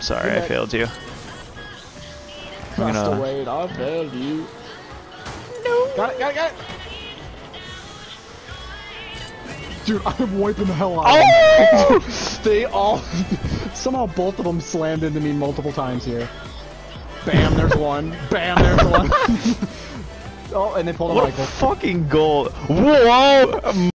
Sorry, I failed you. Wait, I failed you. No. Got it, got it, got it! Dude, I'm wiping the hell out of them. They all... Somehow both of them slammed into me multiple times here. Bam, there's one. Bam, there's one. Oh, and they pulled a What Michael. a fucking goal. Whoa!